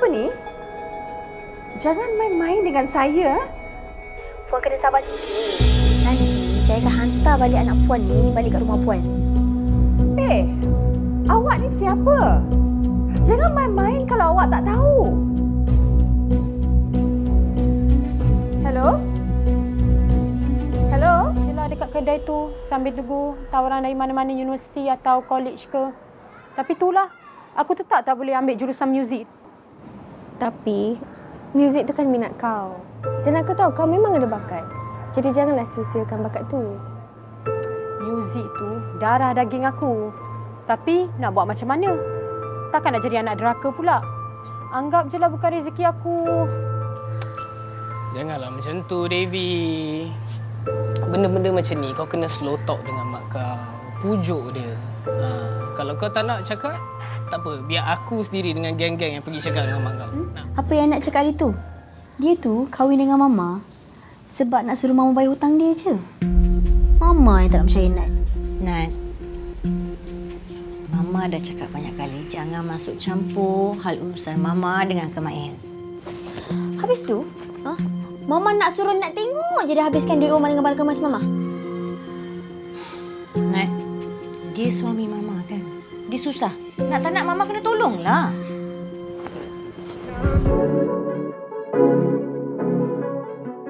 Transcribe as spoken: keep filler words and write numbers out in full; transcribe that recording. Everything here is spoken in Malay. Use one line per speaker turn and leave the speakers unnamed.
ni? Jangan main-main dengan saya.
Puan kena sabar sikit. Nanti saya akan hantar balik anak Puan ni balik kat rumah Puan.
Eh, awak ni siapa? Jangan main-main kalau awak tak tahu. Hello? Hello?
Yelah, dekat kedai tu sambil tunggu tawaran dari mana-mana universiti atau college ke. Tapi itulah, aku tetap tak boleh ambil jurusan muzik.
Tapi, muzik tu kan minat kau. Dan aku tahu kau memang ada bakat. Jadi janganlah sia-siakan bakat tu.
Muzik tu darah daging aku. Tapi nak buat macam mana? Takkan nak jadi anak deraka pula. Anggap je lah bukan rezeki aku.
Janganlah macam tu, Devi. Benda-benda macam ni kau kena slow talk dengan mak kau. Pujuk dia. Ha, kalau kau tak nak cakap, tak apa. Biar aku sendiri dengan geng-geng yang pergi cakap dengan mak kau.
Hmm?
Nah.
Apa yang nak cakap hari tu? Dia tu kahwin dengan Mama sebab nak suruh Mama bayar hutang dia je. Mama yang tak nak percaya Nat.
Nat, Mama dah cakap banyak kali jangan masuk campur hal urusan Mama dengan Kemail.
Habis tu, ha? Mama nak suruh Nat tengok je dia habiskan duit Mama dengan barang kemas Mama.
Nat, dia suami Mama kan? Dia susah. Nak tak nak Mama kena tolonglah.